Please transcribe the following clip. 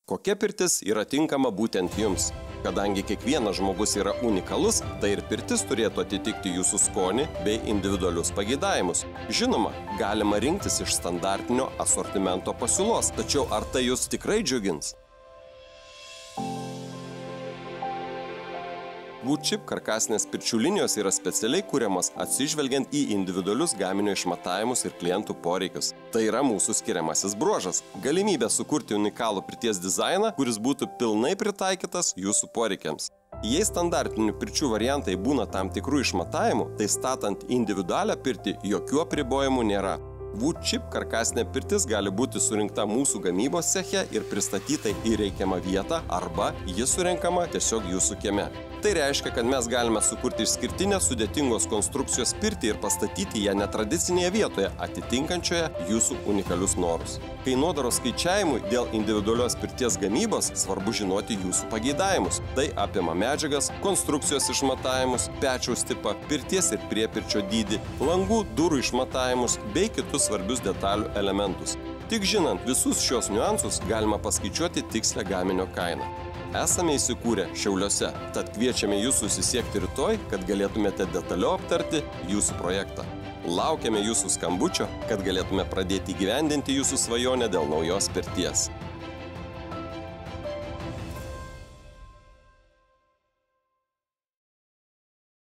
Kokia pirtis yra tinkama būtent jums? Kadangi kiekvienas žmogus yra unikalus, tai ir pirtis turėtų atitikti jūsų skonį bei individualius pageidavimus. Žinoma, galima rinktis iš standartinio asortimento pasiūlos, tačiau ar tai jūs tikrai džiugins? Woodchip karkasinės pirčių linijos yra specialiai kuriamas atsižvelgiant į individualius gaminio išmatavimus ir klientų poreikius. Tai yra mūsų skiriamasis bruožas – galimybė sukurti unikalų pirties dizainą, kuris būtų pilnai pritaikytas jūsų poreikiams. Jei standartinių pirčių variantai būna tam tikrų išmatavimų, tai statant individualią pirtį jokių apribojimų nėra. Woodchip karkasinė pirtis gali būti surinkta mūsų gamybos ceche ir pristatyta į reikiamą vietą arba ji surenkama tiesiog jūsų kieme. Tai reiškia, kad mes galime sukurti išskirtinę sudėtingos konstrukcijos pirtį ir pastatyti ją netradicinėje vietoje, atitinkančioje jūsų unikalius norus. Kainodaros skaičiavimui dėl individualios pirties gamybos svarbu žinoti jūsų pageidavimus. Tai apima medžiagas, konstrukcijos išmatavimus, pečiaus tipą, pirties ir priepirčio dydį, langų, durų išmatavimus bei kitus svarbius detalių elementus. Tik žinant visus šios niuansus galima paskaičiuoti tikslę gaminio kainą. Esame įsikūrę Šiauliuose, tad kviečiame jūs susisiekti rytoj, kad galėtumėte detaliau aptarti jūsų projektą. Laukiame jūsų skambučio, kad galėtume pradėti įgyvendinti jūsų svajonę dėl naujos pirties.